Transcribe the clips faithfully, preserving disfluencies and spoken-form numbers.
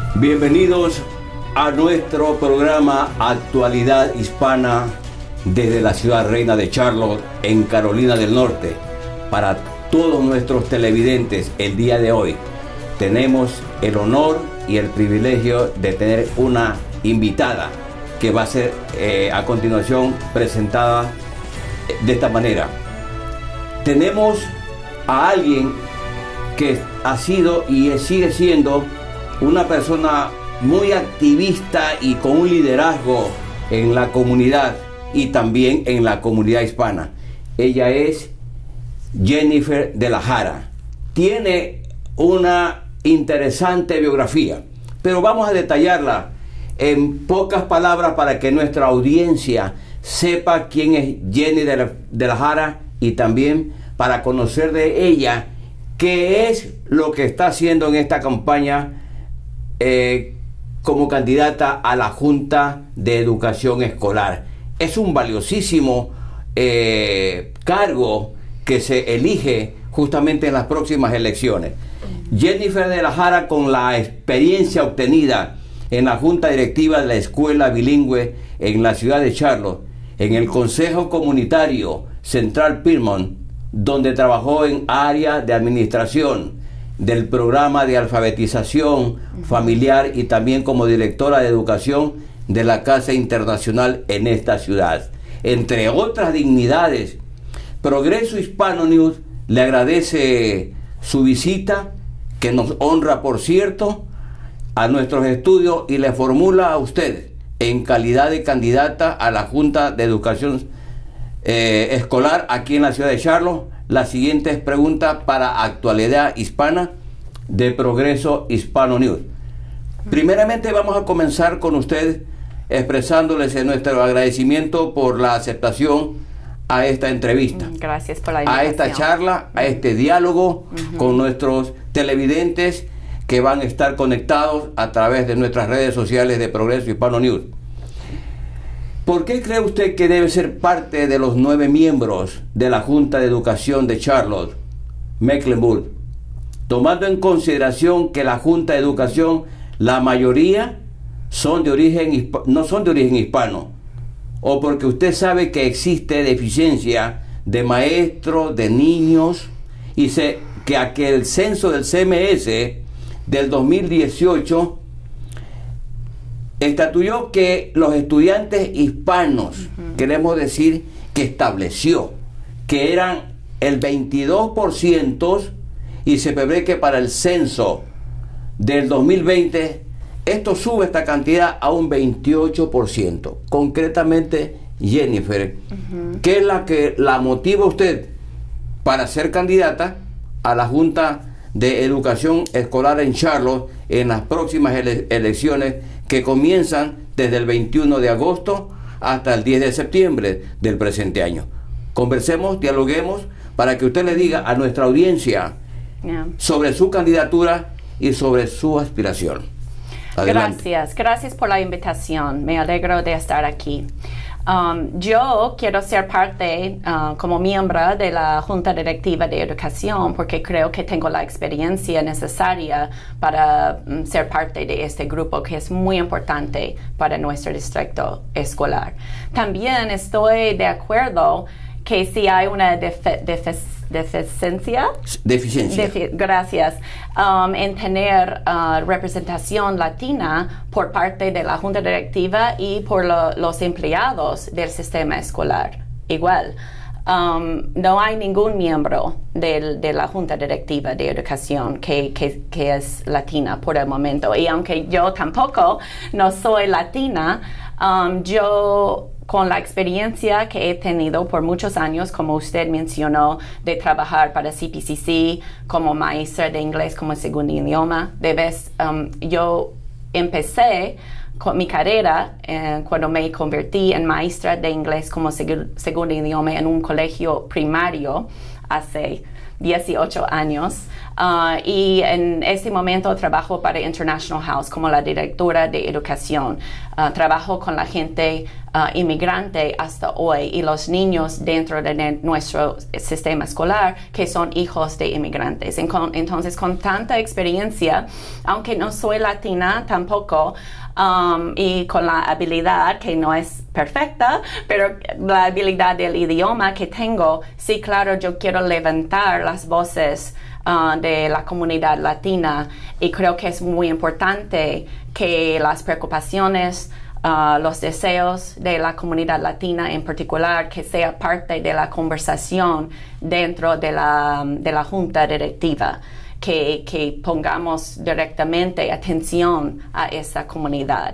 Bienvenidos a nuestro programa Actualidad Hispana desde la ciudad reina de Charlotte, en Carolina del Norte. Para todos nuestros televidentes, el día de hoy tenemos el honor y el privilegio de tener una invitada que va a ser eh, a continuación presentada de esta manera. Tenemos a alguien que ha sido y sigue siendo una persona muy activista y con un liderazgo en la comunidad y también en la comunidad hispana. Ella es Jennifer de la Jara. Tiene una interesante biografía, pero vamos a detallarla en pocas palabras para que nuestra audiencia sepa quién es Jenny de la, de la Jara, y también para conocer de ella qué es lo que está haciendo en esta campaña eh, como candidata a la Junta de Educación Escolar. Es un valiosísimo eh, cargo que se elige justamente en las próximas elecciones. Jennifer de la Jara, con la experiencia obtenida en la Junta Directiva de la Escuela Bilingüe en la ciudad de Charlotte, en el Consejo Comunitario Central Piedmont, donde trabajó en área de administración del programa de alfabetización familiar y también como directora de educación de la Casa Internacional en esta ciudad, entre otras dignidades. Progreso Hispano News le agradece su visita, que nos honra, por cierto, a nuestros estudios, y le formula a usted, en calidad de candidata a la Junta de Educación eh, Escolar aquí en la ciudad de Charlotte, las siguientes preguntas para Actualidad Hispana de Progreso Hispano News. Primeramente vamos a comenzar con usted expresándoles nuestro agradecimiento por la aceptación a esta entrevista. Gracias por la invitación. A esta charla, a este diálogo uh-huh. con nuestros televidentes que van a estar conectados a través de nuestras redes sociales de Progreso Hispano News. ¿Por qué cree usted que debe ser parte de los nueve miembros de la Junta de Educación de Charlotte, Mecklenburg, tomando en consideración que la Junta de Educación, la mayoría son de origen no son de origen hispano, o porque usted sabe que existe deficiencia de maestros, de niños, y se, que aquel censo del C M S del dos mil dieciocho estatuyó que los estudiantes hispanos, uh-huh. queremos decir que estableció que eran el veintidós por ciento, y se prevé que para el censo del dos mil veinte esto sube esta cantidad a un veintiocho por ciento. Concretamente, Jennifer, uh-huh. ¿qué es la que la motiva a usted para ser candidata a la Junta de Educación Escolar en Charlotte en las próximas ele elecciones que comienzan desde el veintiuno de agosto hasta el diez de septiembre del presente año? Conversemos, dialoguemos, para que usted le diga a nuestra audiencia yeah. sobre su candidatura y sobre su aspiración. Adelante. Gracias, gracias por la invitación. Me alegro de estar aquí. Um, yo quiero ser parte uh, como miembro de la Junta Directiva de Educación porque creo que tengo la experiencia necesaria para um, ser parte de este grupo que es muy importante para nuestro distrito escolar. También estoy de acuerdo que si hay una defe defe deficiencia, deficiencia. Defi gracias, um, en tener uh, representación latina por parte de la Junta Directiva y por lo, los empleados del sistema escolar. Igual, um, no hay ningún miembro del, de la Junta Directiva de Educación que, que, que es latina por el momento. Y aunque yo tampoco no soy latina, um, yo con la experiencia que he tenido por muchos años, como usted mencionó, de trabajar para C P C C como maestra de inglés como segundo idioma, de vez um, yo empecé con mi carrera eh, cuando me convertí en maestra de inglés como seg segundo idioma en un colegio primario hace dieciocho años. Uh, y en este momento trabajo para International House como la directora de educación. Uh, trabajo con la gente uh, inmigrante hasta hoy y los niños dentro de ne- nuestro sistema escolar que son hijos de inmigrantes. En con, entonces, con tanta experiencia, aunque no soy latina tampoco, um, y con la habilidad que no es perfecta, pero la habilidad del idioma que tengo, sí, claro, yo quiero levantar las voces Uh, de la comunidad latina y creo que es muy importante que las preocupaciones, uh, los deseos de la comunidad latina en particular, que sea parte de la conversación dentro de la, de la junta directiva, que, que pongamos directamente atención a esa comunidad.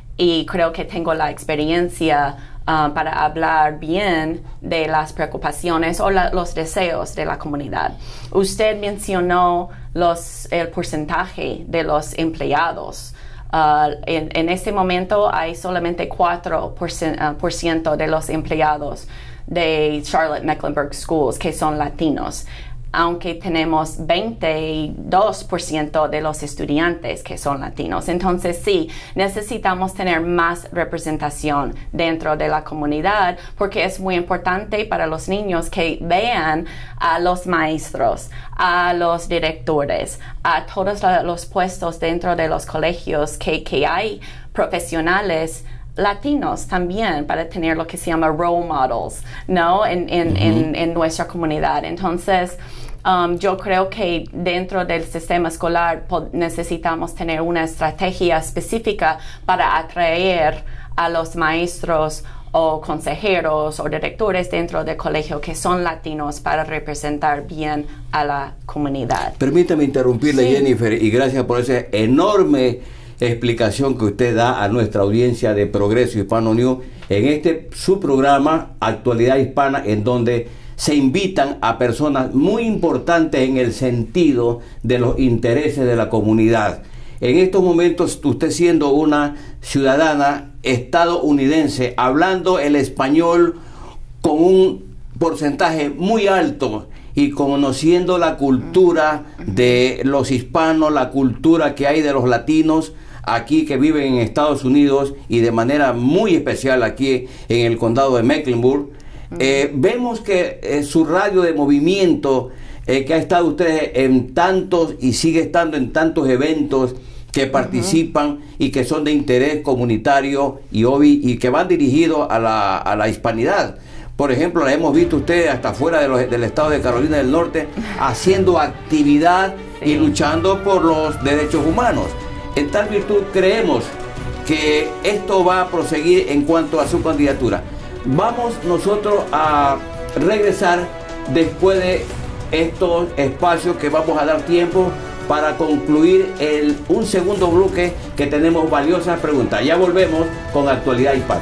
Y creo que tengo la experiencia Uh, para hablar bien de las preocupaciones o la, los deseos de la comunidad. Usted mencionó los, el porcentaje de los empleados. Uh, en, en este momento hay solamente cuatro por ciento de los empleados de Charlotte Mecklenburg Schools que son latinos, aunque tenemos veintidós por ciento de los estudiantes que son latinos. Entonces, sí, necesitamos tener más representación dentro de la comunidad porque es muy importante para los niños que vean a los maestros, a los directores, a todos los puestos dentro de los colegios que, que hay profesionales latinos también para tener lo que se llama role models, ¿no? En, en, uh-huh. en, en nuestra comunidad. Entonces, um, yo creo que dentro del sistema escolar necesitamos tener una estrategia específica para atraer a los maestros o consejeros o directores dentro del colegio que son latinos para representar bien a la comunidad. Permítame interrumpirle, sí. Jennifer, y gracias por ese enorme explicación que usted da a nuestra audiencia de Progreso Hispano News en este su programa Actualidad Hispana, en donde se invitan a personas muy importantes en el sentido de los intereses de la comunidad. En estos momentos, usted siendo una ciudadana estadounidense, hablando el español con un porcentaje muy alto y conociendo la cultura de los hispanos, la cultura que hay de los latinos aquí que viven en Estados Unidos y de manera muy especial aquí en el condado de Mecklenburg, eh, vemos que eh, su radio de movimiento, eh, que ha estado usted en tantos y sigue estando en tantos eventos que participan uh-huh. y que son de interés comunitario y, obvi, y que van dirigidos a la, a la hispanidad. Por ejemplo, la hemos visto ustedes hasta fuera de los, del estado de Carolina del Norte haciendo actividad sí. y luchando por los derechos humanos. En tal virtud creemos que esto va a proseguir en cuanto a su candidatura. Vamos nosotros a regresar después de estos espacios que vamos a dar tiempo para concluir el, un segundo bloque que tenemos valiosas preguntas. Ya volvemos con Actualidad Hispana.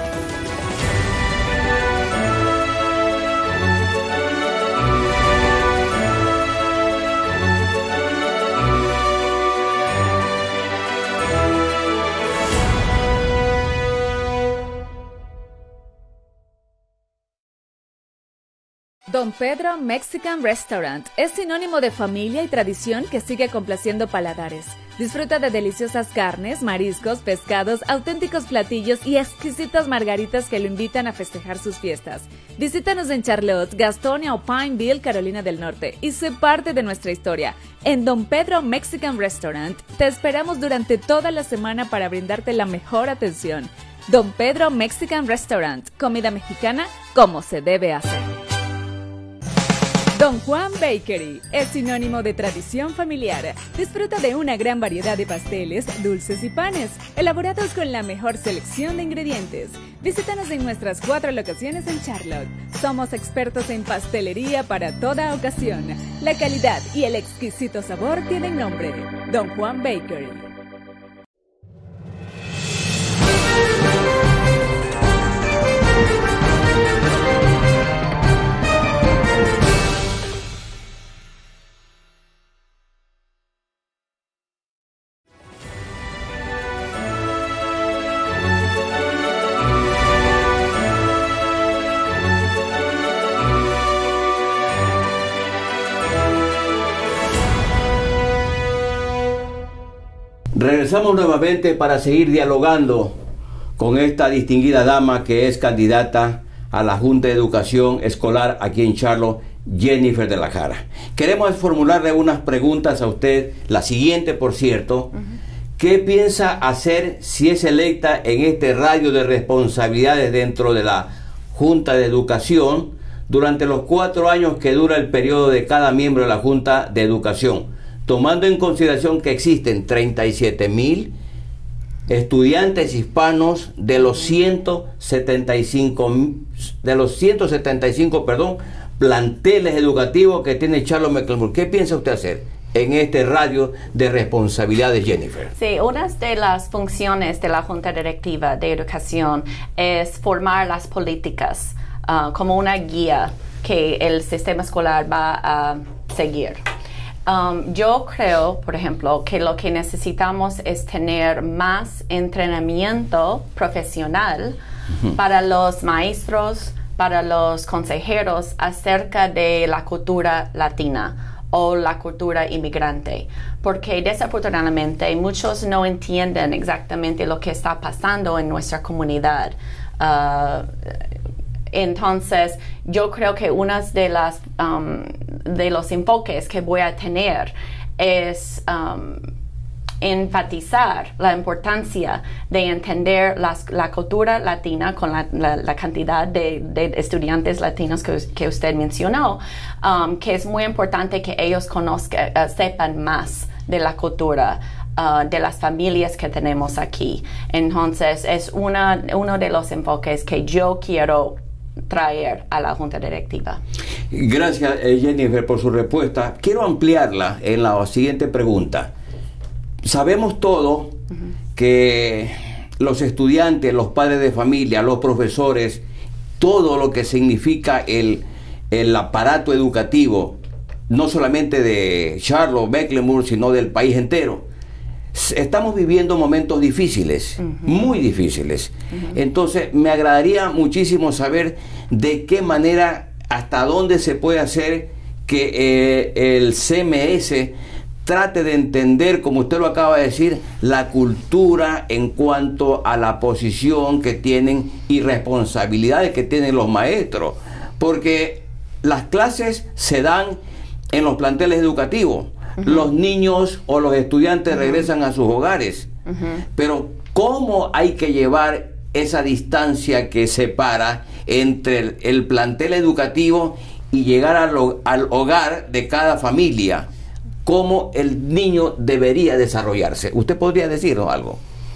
Don Pedro Mexican Restaurant es sinónimo de familia y tradición que sigue complaciendo paladares. Disfruta de deliciosas carnes, mariscos, pescados, auténticos platillos y exquisitas margaritas que lo invitan a festejar sus fiestas. Visítanos en Charlotte, Gastonia o Pineville, Carolina del Norte, y sé parte de nuestra historia. En Don Pedro Mexican Restaurant te esperamos durante toda la semana para brindarte la mejor atención. Don Pedro Mexican Restaurant, comida mexicana como se debe hacer. Don Juan Bakery es sinónimo de tradición familiar. Disfruta de una gran variedad de pasteles, dulces y panes, elaborados con la mejor selección de ingredientes. Visítanos en nuestras cuatro locaciones en Charlotte. Somos expertos en pastelería para toda ocasión. La calidad y el exquisito sabor tienen nombre. Don Juan Bakery. Regresamos nuevamente para seguir dialogando con esta distinguida dama que es candidata a la Junta de Educación Escolar aquí en Charlotte, Jennifer de la Jara. Queremos formularle unas preguntas a usted, la siguiente por cierto. Uh-huh. ¿Qué piensa hacer si es electa en este radio de responsabilidades dentro de la Junta de Educación durante los cuatro años que dura el periodo de cada miembro de la Junta de Educación, tomando en consideración que existen treinta y siete mil estudiantes hispanos de los ciento setenta y cinco de los ciento setenta y cinco, perdón, planteles educativos que tiene Charlotte Mecklenburg? ¿Qué piensa usted hacer en este radio de responsabilidades, Jennifer? Sí, una de las funciones de la Junta Directiva de Educación es formar las políticas uh, como una guía que el sistema escolar va a seguir. Um, yo creo, por ejemplo, que lo que necesitamos es tener más entrenamiento profesional uh-huh. para los maestros, para los consejeros acerca de la cultura latina o la cultura inmigrante, porque desafortunadamente muchos no entienden exactamente lo que está pasando en nuestra comunidad. Uh, entonces, yo creo que uno de las um, de los enfoques que voy a tener es um, enfatizar la importancia de entender las, la cultura latina con la, la, la cantidad de, de estudiantes latinos que, que usted mencionó, um, que es muy importante que ellos conozcan, uh, sepan más de la cultura uh, de las familias que tenemos aquí. Entonces, es una, uno de los enfoques que yo quiero traer a la Junta Directiva. Gracias, Jennifer, por su respuesta. Quiero ampliarla en la siguiente pregunta. Sabemos todo uh-huh. que los estudiantes, los padres de familia, los profesores, todo lo que significa el, el aparato educativo, no solamente de Charlotte, Mecklenburg, sino del país entero. Estamos viviendo momentos difíciles, uh-huh. muy difíciles. Uh-huh. Entonces, me agradaría muchísimo saber de qué manera, hasta dónde se puede hacer que eh, el C M S trate de entender, como usted lo acaba de decir, la cultura en cuanto a la posición que tienen y responsabilidades que tienen los maestros. Porque las clases se dan en los planteles educativos. Uh-huh. Los niños o los estudiantes uh-huh. regresan a sus hogares. Uh-huh. Pero ¿cómo hay que llevar esa distancia que separa entre el, el plantel educativo y llegar al, al hogar de cada familia? ¿Cómo el niño debería desarrollarse? ¿Usted podría decirnos algo?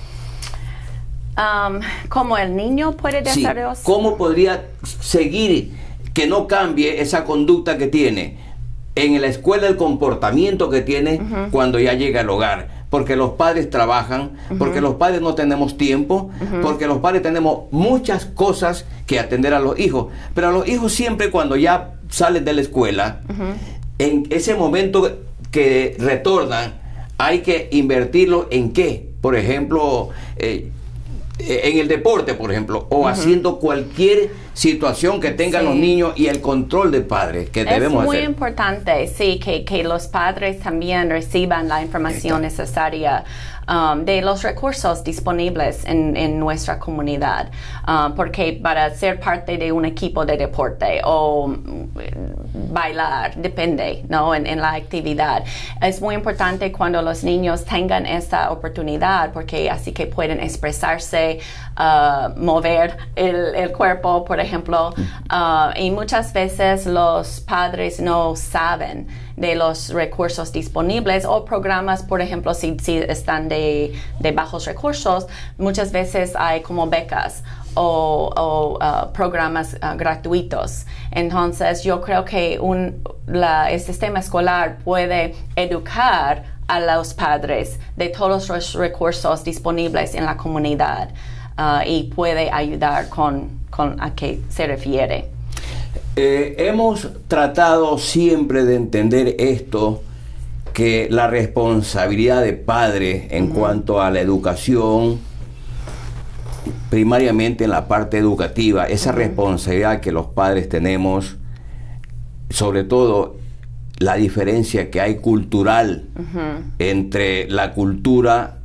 Um, ¿Cómo el niño puede desarrollarse? Sí. ¿Cómo podría seguir que no cambie esa conducta que tiene en la escuela, el comportamiento que tiene uh-huh. cuando ya llega al hogar? Porque los padres trabajan, uh-huh. porque los padres no tenemos tiempo, uh-huh. porque los padres tenemos muchas cosas que atender a los hijos. Pero a los hijos siempre cuando ya salen de la escuela, uh-huh. en ese momento que retornan, hay que invertirlo en qué. Por ejemplo, eh, en el deporte, por ejemplo, o uh-huh. haciendo cualquier situación que tengan sí. los niños y el control de padres que debemos hacer. Es muy importante, sí, que, que los padres también reciban la información necesaria um, de los recursos disponibles en, en nuestra comunidad, uh, porque para ser parte de un equipo de deporte o bailar, depende, ¿no? En, en la actividad. Es muy importante cuando los niños tengan esta oportunidad, porque así que pueden expresarse, uh, mover el, el cuerpo, por ejemplo, uh, y muchas veces los padres no saben de los recursos disponibles o programas, por ejemplo, si, si están de, de bajos recursos, muchas veces hay como becas o, o uh, programas uh, gratuitos. Entonces, yo creo que un, la, el sistema escolar puede educar a los padres de todos los recursos disponibles en la comunidad uh, y puede ayudar con con a qué se refiere. Eh, hemos tratado siempre de entender esto, que la responsabilidad de padre en uh-huh. cuanto a la educación, primariamente en la parte educativa, esa uh-huh. responsabilidad que los padres tenemos, sobre todo la diferencia que hay cultural uh-huh. entre la cultura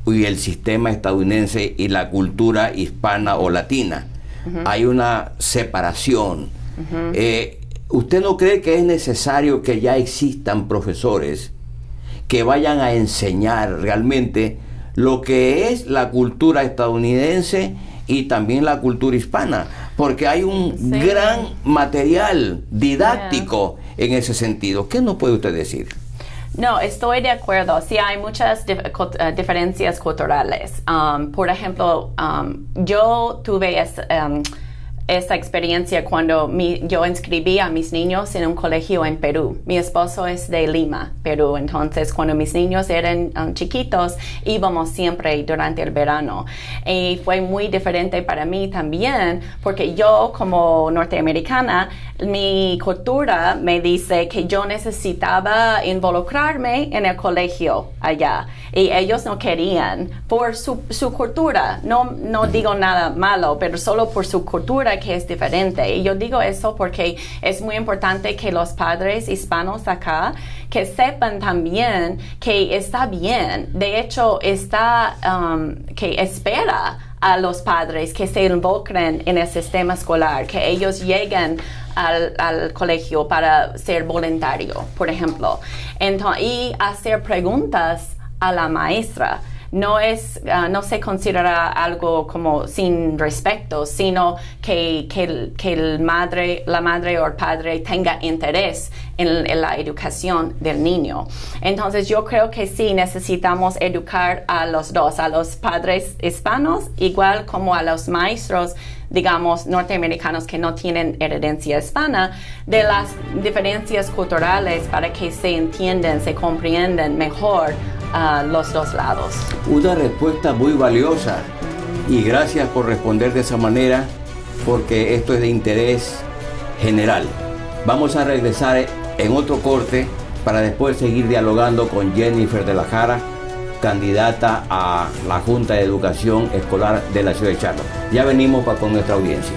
y el sistema estadounidense y la cultura hispana o latina. Uh-huh. Hay una separación. Uh-huh. eh, ¿Usted no cree que es necesario que ya existan profesores que vayan a enseñar realmente lo que es la cultura estadounidense y también la cultura hispana? Porque hay un sí. gran material didáctico yeah. en ese sentido. ¿Qué nos puede usted decir? No, estoy de acuerdo. Sí, hay muchas dif uh, diferencias culturales. Um, por ejemplo, um, yo tuve esa, um, esa experiencia cuando mi, yo inscribí a mis niños en un colegio en Perú. Mi esposo es de Lima, Perú. Entonces, cuando mis niños eran um, chiquitos, íbamos siempre durante el verano. Y fue muy diferente para mí también, porque yo, como norteamericana, mi cultura me dice que yo necesitaba involucrarme en el colegio allá. Y ellos no querían por su, su cultura. No, no digo nada malo, pero solo por su cultura, que es diferente. Y yo digo eso porque es muy importante que los padres hispanos acá que sepan también que está bien. De hecho, está um, que espera a los padres que se involucren en el sistema escolar, que ellos lleguen al, al colegio para ser voluntario, por ejemplo. Entonces, y hacer preguntas a la maestra. No es, uh, no se considera algo como sin respeto, sino que, que, el, que el madre, la madre o el padre tenga interés en, en la educación del niño. Entonces yo creo que sí necesitamos educar a los dos, a los padres hispanos, igual como a los maestros, digamos, norteamericanos que no tienen herencia hispana, de las diferencias culturales para que se entiendan, se comprenden mejor uh, los dos lados. Una respuesta muy valiosa y gracias por responder de esa manera, porque esto es de interés general. Vamos a regresar en otro corte para después seguir dialogando con Jennifer de la Jara, candidata a la Junta de Educación Escolar de la ciudad de Charlotte. Ya venimos para con nuestra audiencia.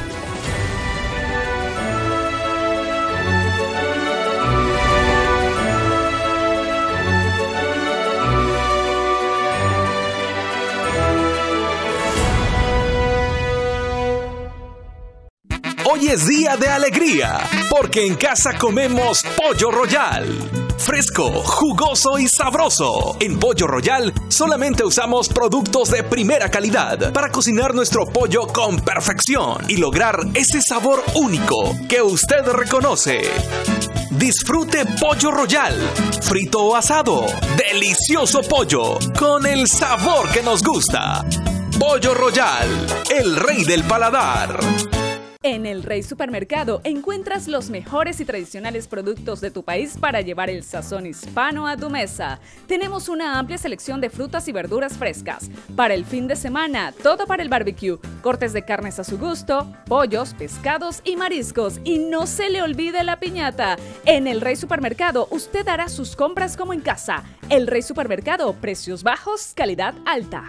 Hoy es día de alegría, porque en casa comemos Pollo Royal. Fresco, jugoso y sabroso. En Pollo Royal solamente usamos productos de primera calidad para cocinar nuestro pollo con perfección y lograr ese sabor único que usted reconoce. Disfrute Pollo Royal, frito o asado, delicioso pollo con el sabor que nos gusta. Pollo Royal, el rey del paladar. En El Rey Supermercado encuentras los mejores y tradicionales productos de tu país para llevar el sazón hispano a tu mesa. Tenemos una amplia selección de frutas y verduras frescas. Para el fin de semana, todo para el barbecue, cortes de carnes a su gusto, pollos, pescados y mariscos. Y no se le olvide la piñata. En El Rey Supermercado usted hará sus compras como en casa. El Rey Supermercado, precios bajos, calidad alta.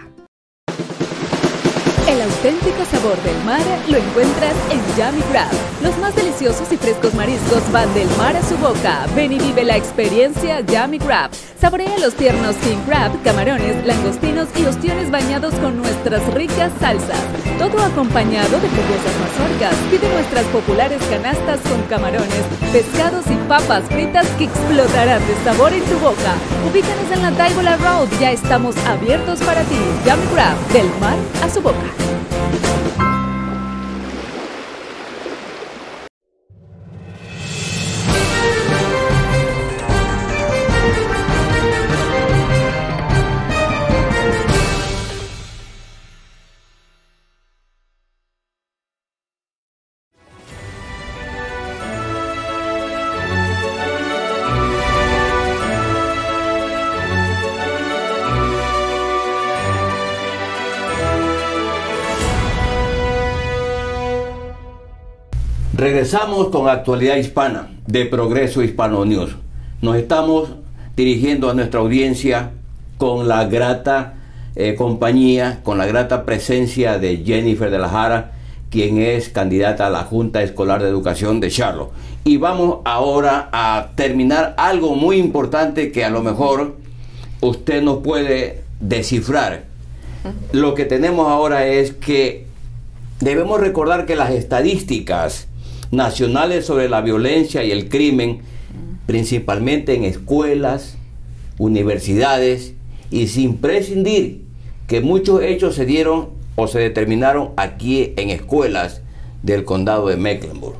El auténtico sabor del mar lo encuentras en Yummy Crab. Los más deliciosos y frescos mariscos van del mar a su boca. Ven y vive la experiencia Yummy Crab. Saborea los tiernos king crab, camarones, langostinos y ostiones bañados con nuestras ricas salsas. Todo acompañado de jugosas mazorcas. Pide nuestras populares canastas con camarones, pescados y papas fritas que explotarán de sabor en tu boca. Ubícanos en la Daigola Road. Ya estamos abiertos para ti. Yummy Crab, del mar a su boca. Regresamos con Actualidad Hispana de Progreso Hispano News. Nos estamos dirigiendo a nuestra audiencia con la grata eh, compañía, con la grata presencia de Jennifer de la Jara, quien es candidata a la Junta Escolar de Educación de Charlotte. Y vamos ahora a terminar algo muy importante que a lo mejor usted nos puede descifrar. Lo que tenemos ahora es que debemos recordar que las estadísticas nacionales sobre la violencia y el crimen, principalmente en escuelas, universidades, y sin prescindir que muchos hechos se dieron o se determinaron aquí en escuelas del condado de Mecklenburg.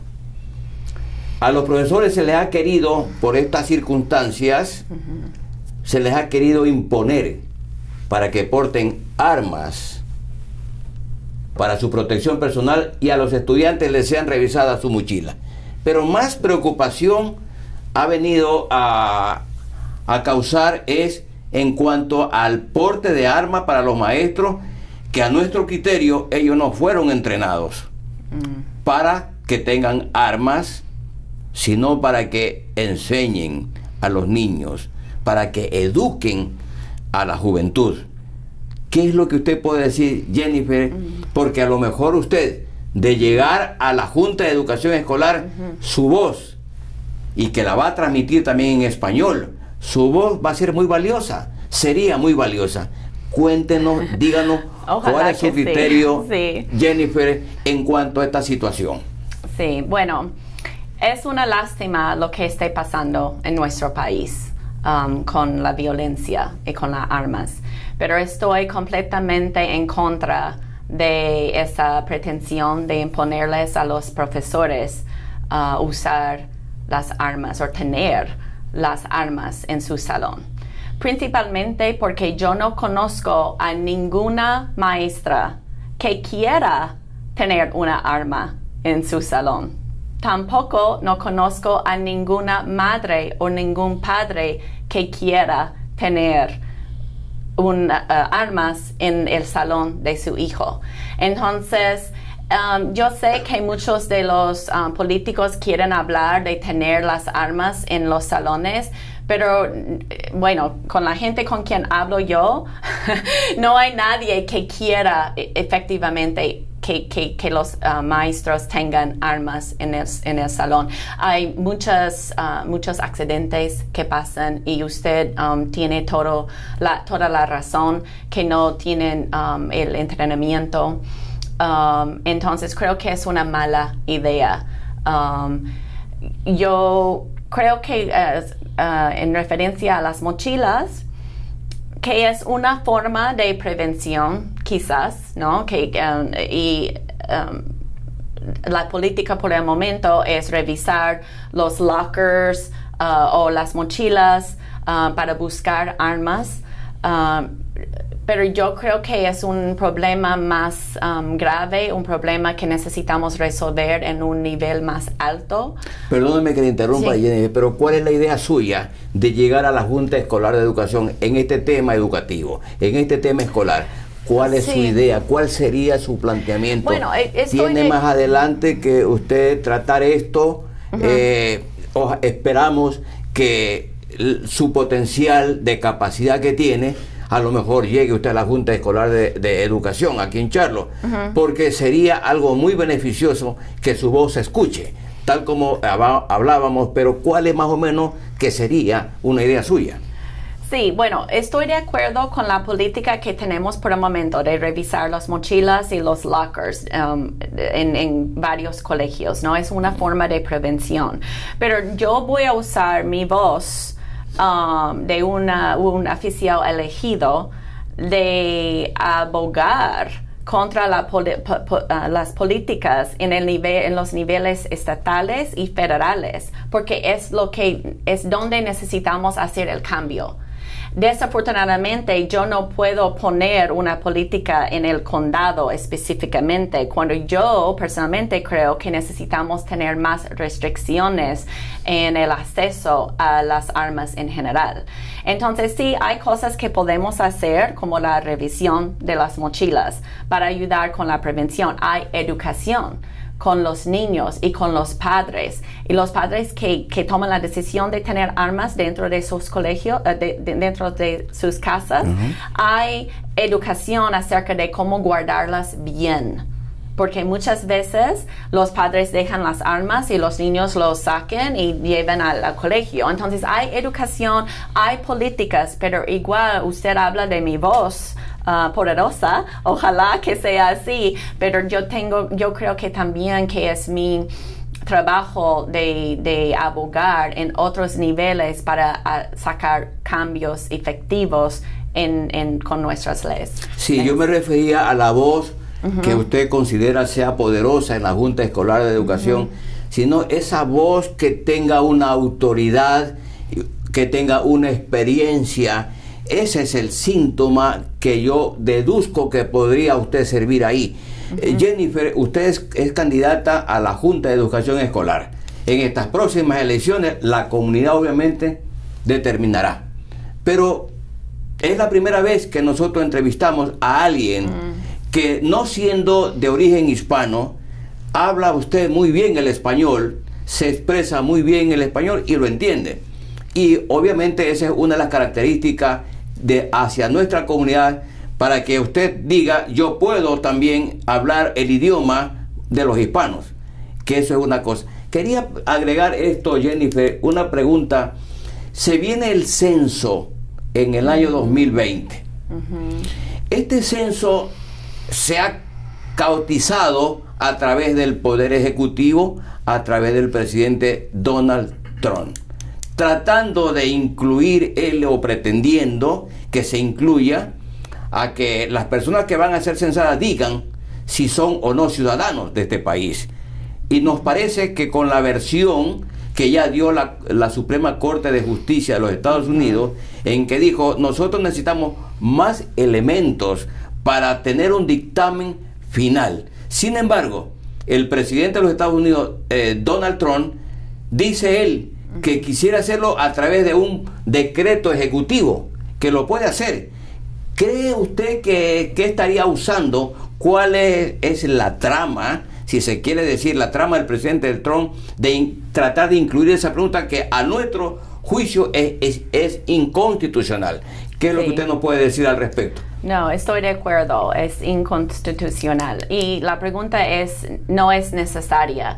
A los profesores se les ha querido, por estas circunstancias, uh-huh. se les ha querido imponer para que porten armas para su protección personal, y a los estudiantes les sean revisadas su mochila. Pero más preocupación ha venido a, a causar es en cuanto al porte de armas para los maestros, que a nuestro criterio ellos no fueron entrenados mm. para que tengan armas, sino para que enseñen a los niños, para que eduquen a la juventud. ¿Qué es lo que usted puede decir, Jennifer? Mm. Porque a lo mejor usted, de llegar a la Junta de Educación Escolar, mm-hmm. su voz, y que la va a transmitir también en español, su voz va a ser muy valiosa, sería muy valiosa. Cuéntenos, díganos cuál es su criterio, sí. Sí. Jennifer, en cuanto a esta situación. Sí, bueno, es una lástima lo que está pasando en nuestro país um, con la violencia y con las armas, pero estoy completamente en contra de esa pretensión de imponerles a los profesores uh, usar las armas o tener las armas en su salón. Principalmente porque yo no conozco a ninguna maestra que quiera tener una arma en su salón. Tampoco no conozco a ninguna madre o ningún padre que quiera tener una, uh, armas en el salón de su hijo. Entonces, Um, yo sé que muchos de los um, políticos quieren hablar de tener las armas en los salones, pero bueno, con la gente con quien hablo yo, no hay nadie que quiera efectivamente que, que, que los uh, maestros tengan armas en el, en el salón. Hay muchas, uh, muchos accidentes que pasan, y usted um, tiene todo la, toda la razón, que no tienen um, el entrenamiento. Um, entonces creo que es una mala idea. Um, yo creo que uh, uh, en referencia a las mochilas, que es una forma de prevención, quizás, ¿no? Que, um, y um, la política por el momento es revisar los lockers uh, o las mochilas uh, para buscar armas. Um, Pero yo creo que es un problema más um, grave, un problema que necesitamos resolver en un nivel más alto. Perdóneme que le interrumpa, sí. Jennifer, pero ¿cuál es la idea suya de llegar a la Junta Escolar de Educación en este tema educativo, en este tema escolar? ¿Cuál es sí. su idea? ¿Cuál sería su planteamiento? Bueno, ¿tiene de... más adelante que usted tratar esto? Uh-huh. eh, o esperamos que su potencial de capacidad que tiene, a lo mejor llegue usted a la Junta Escolar de, de Educación aquí en Charlotte, uh-huh. porque sería algo muy beneficioso que su voz se escuche, tal como hablábamos, pero ¿cuál es más o menos que sería una idea suya? Sí, bueno, estoy de acuerdo con la política que tenemos por el momento de revisar las mochilas y los lockers um, en, en varios colegios, ¿no? Es una forma de prevención, pero yo voy a usar mi voz Um, de una, un oficial elegido de abogar contra la poli po po uh, las políticas en, el nivel, en los niveles estatales y federales, porque es, lo que, es donde necesitamos hacer el cambio. Desafortunadamente, yo no puedo poner una política en el condado específicamente, cuando yo personalmente creo que necesitamos tener más restricciones en el acceso a las armas en general. Entonces, sí, hay cosas que podemos hacer, como la revisión de las mochilas, para ayudar con la prevención. Hay educación con los niños y con los padres, y los padres que, que toman la decisión de tener armas dentro de sus colegios, de, de, dentro de sus casas. Uh-huh. Hay educación acerca de cómo guardarlas bien, porque muchas veces los padres dejan las armas y los niños los saquen y llevan al, al colegio. Entonces hay educación, hay políticas, pero igual usted habla de mi voz uh, poderosa, ojalá que sea así, pero yo tengo, yo creo que también que es mi trabajo de, de abogar en otros niveles para uh, sacar cambios efectivos en, en, con nuestras leyes. Sí, ¿Eh? Yo me refería a la voz uh-huh. que usted considera sea poderosa en la Junta Escolar de Educación, uh-huh. sino esa voz que tenga una autoridad, que tenga una experiencia. Ese es el síntoma que yo deduzco que podría usted servir ahí. Uh-huh. Jennifer, usted es, es candidata a la Junta de Educación Escolar. En estas próximas elecciones la comunidad obviamente determinará. Pero es la primera vez que nosotros entrevistamos a alguien uh-huh. que, no siendo de origen hispano, habla usted muy bien el español, se expresa muy bien el español y lo entiende. Y obviamente esa es una de las características de hacia nuestra comunidad, para que usted diga, yo puedo también hablar el idioma de los hispanos, que eso es una cosa. Quería agregar esto, Jennifer, una pregunta. Se viene el censo en el año dos mil veinte. Uh-huh. Este censo se ha caotizado a través del Poder Ejecutivo, a través del presidente Donald Trump, tratando de incluir él o pretendiendo que se incluya a que las personas que van a ser censadas digan si son o no ciudadanos de este país. Y nos parece que con la versión que ya dio la, la Suprema Corte de Justicia de los Estados Unidos, en que dijo, nosotros necesitamos más elementos para tener un dictamen final. Sin embargo, el presidente de los Estados Unidos, eh, Donald Trump, dice él que quisiera hacerlo a través de un decreto ejecutivo, que lo puede hacer. ¿Cree usted que, que estaría usando? ¿Cuál es, es la trama, si se quiere decir, la trama del presidente Trump de in, tratar de incluir esa pregunta que a nuestro juicio es, es, es inconstitucional? ¿Qué es sí. lo que usted nos puede decir al respecto? No, estoy de acuerdo, es inconstitucional. Y la pregunta es, no es necesaria.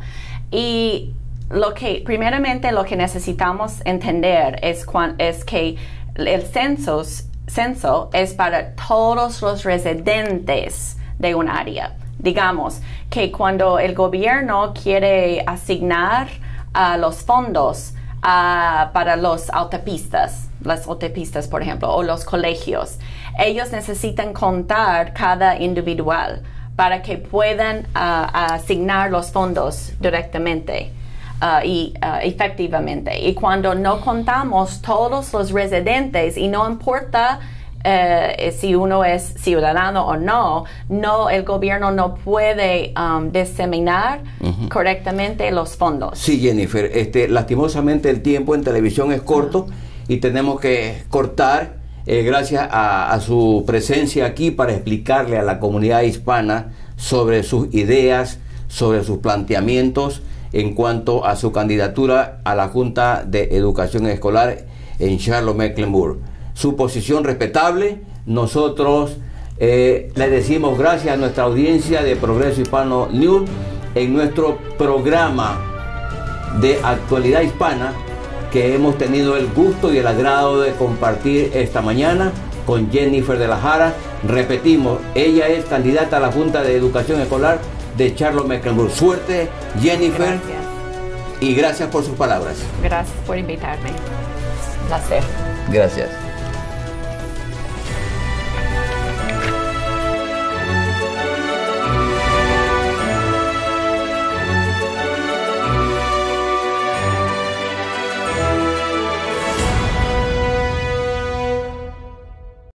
Y lo que, primeramente, lo que necesitamos entender es, cuan, es que el censo censo es para todos los residentes de un área. Digamos que cuando el gobierno quiere asignar uh, los fondos uh, para las autopistas, las autopistas por ejemplo, o los colegios, ellos necesitan contar cada individual para que puedan uh, asignar los fondos directamente. Uh, y uh, efectivamente, y cuando no contamos todos los residentes y no importa uh, si uno es ciudadano o no, no el gobierno no puede um, diseminar uh-huh. correctamente los fondos. Sí, Jennifer, este, lastimosamente el tiempo en televisión es corto uh-huh. y tenemos que cortar eh, gracias a, a su presencia aquí para explicarle a la comunidad hispana sobre sus ideas, sobre sus planteamientos en cuanto a su candidatura a la Junta de Educación Escolar en Charlotte-Mecklenburg. Su posición respetable. Nosotros eh, le decimos gracias a nuestra audiencia de Progreso Hispano News en nuestro programa de actualidad hispana que hemos tenido el gusto y el agrado de compartir esta mañana con Jennifer de la Jara. Repetimos, ella es candidata a la Junta de Educación Escolar de Charlotte-Mecklenburg. Suerte, Jennifer. Gracias. Y gracias por sus palabras. Gracias por invitarme. Placer. Gracias.